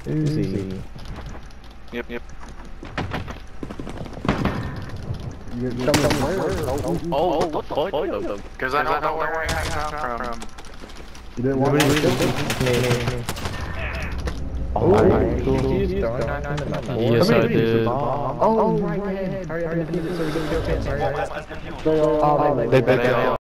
Uzi. Yep. You're somewhere. Oh, what the fuck? Because I don't know where I got from. You didn't want to kill. Oh, cool. Yes, I did. Oh, right ahead. Hurry up and defeat it so we can kill it. They